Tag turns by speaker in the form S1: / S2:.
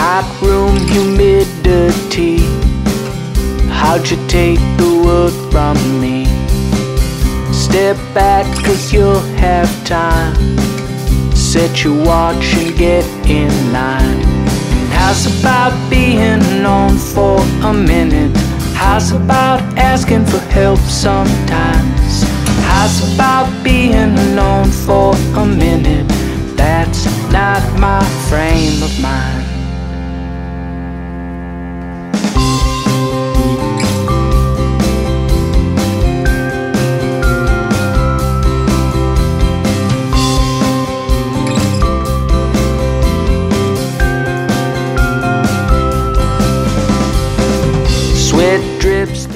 S1: Night room humidity. How'd you take the world from me? Step back, 'cause you'll have time. Set your watch and get in line. And how's about being alone for a minute? How's about asking for help sometimes? How's about being alone for a minute? That's not my frame of mind. Sweat drips